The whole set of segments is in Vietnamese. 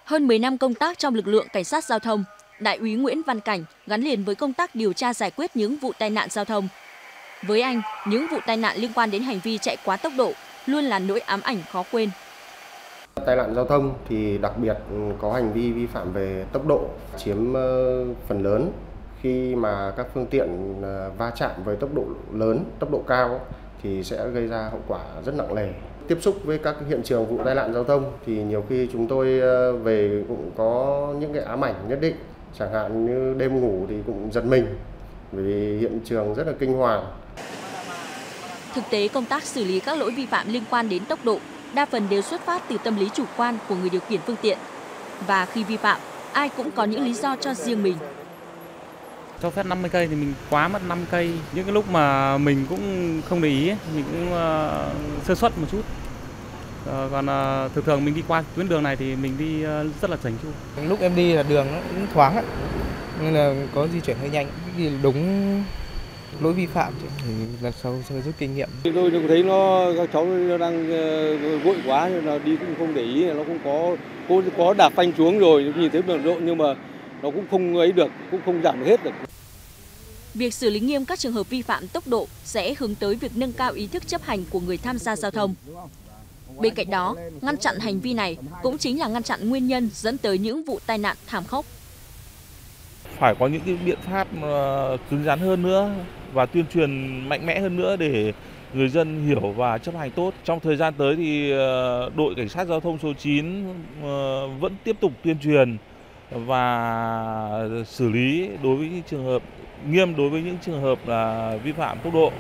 Hơn 10 năm công tác trong lực lượng cảnh sát giao thông, Đại úy Nguyễn Văn Cảnh gắn liền với công tác điều tra giải quyết những vụ tai nạn giao thông. Với anh, những vụ tai nạn liên quan đến hành vi chạy quá tốc độ luôn là nỗi ám ảnh khó quên. Tai nạn giao thông thì đặc biệt có hành vi vi phạm về tốc độ chiếm phần lớn khi mà các phương tiện va chạm với tốc độ lớn, tốc độ cao thì sẽ gây ra hậu quả rất nặng nề. Tiếp xúc với các hiện trường vụ tai nạn giao thông thì nhiều khi chúng tôi về cũng có những cái ám ảnh nhất định, chẳng hạn như đêm ngủ thì cũng giật mình vì hiện trường rất là kinh hoàng. Thực tế, công tác xử lý các lỗi vi phạm liên quan đến tốc độ đa phần đều xuất phát từ tâm lý chủ quan của người điều khiển phương tiện. Và khi vi phạm, ai cũng có những lý do cho riêng mình. Cho phép 50 cây thì mình quá mất 5 cây. Những cái lúc mà mình cũng không để ý, mình cũng sơ suất một chút. Còn thường mình đi qua tuyến đường này thì mình đi rất là chỉnh chu. Lúc em đi là đường nó cũng thoáng, nên là có di chuyển hơi nhanh. Thì đúng lỗi vi phạm thì lần sau sẽ rút kinh nghiệm. Tôi thấy các cháu nó đang vội quá nên là đi cũng không để ý, nó cũng có đạp phanh xuống rồi, nhìn thấy đường độ nhưng mà nó cũng không ấy được, cũng không giảm hết được. Việc xử lý nghiêm các trường hợp vi phạm tốc độ sẽ hướng tới việc nâng cao ý thức chấp hành của người tham gia giao thông. Bên cạnh đó, ngăn chặn hành vi này cũng chính là ngăn chặn nguyên nhân dẫn tới những vụ tai nạn thảm khốc. Phải có những cái biện pháp cứng rắn hơn nữa và tuyên truyền mạnh mẽ hơn nữa để người dân hiểu và chấp hành tốt. Trong thời gian tới thì đội cảnh sát giao thông số 9 vẫn tiếp tục tuyên truyền và xử lý đối với những trường hợp nghiêm đối với những trường hợp là vi phạm tốc độ.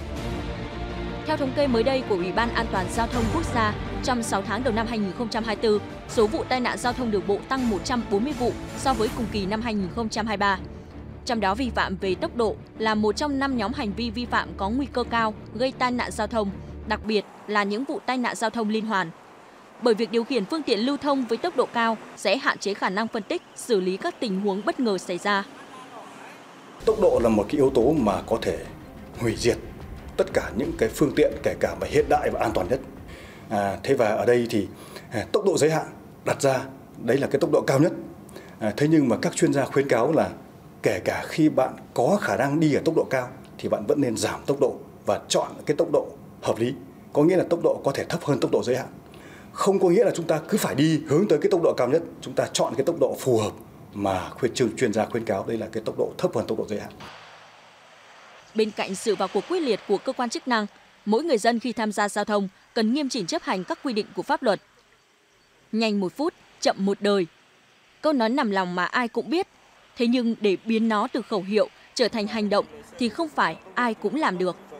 Theo thống kê mới đây của Ủy ban An toàn Giao thông Quốc gia, trong 6 tháng đầu năm 2024, số vụ tai nạn giao thông đường bộ tăng 140 vụ so với cùng kỳ năm 2023. Trong đó, vi phạm về tốc độ là một trong 5 nhóm hành vi vi phạm có nguy cơ cao gây tai nạn giao thông, đặc biệt là những vụ tai nạn giao thông liên hoàn. Bởi việc điều khiển phương tiện lưu thông với tốc độ cao sẽ hạn chế khả năng phân tích, xử lý các tình huống bất ngờ xảy ra. Tốc độ là một cái yếu tố mà có thể hủy diệt tất cả những cái phương tiện, kể cả mà hiện đại và an toàn nhất. Thế và ở đây thì tốc độ giới hạn đặt ra đấy là cái tốc độ cao nhất. Thế nhưng mà các chuyên gia khuyến cáo là kể cả khi bạn có khả năng đi ở tốc độ cao thì bạn vẫn nên giảm tốc độ và chọn cái tốc độ hợp lý. Có nghĩa là tốc độ có thể thấp hơn tốc độ giới hạn. Không có nghĩa là chúng ta cứ phải đi hướng tới cái tốc độ cao nhất. Chúng ta chọn cái tốc độ phù hợp mà chuyên gia khuyến cáo đây là cái tốc độ thấp hơn tốc độ giới hạn. Bên cạnh sự vào cuộc quyết liệt của cơ quan chức năng, mỗi người dân khi tham gia giao thông cần nghiêm chỉnh chấp hành các quy định của pháp luật. Nhanh 1 phút, chậm 1 đời. Câu nói nằm lòng mà ai cũng biết, thế nhưng để biến nó từ khẩu hiệu trở thành hành động thì không phải ai cũng làm được.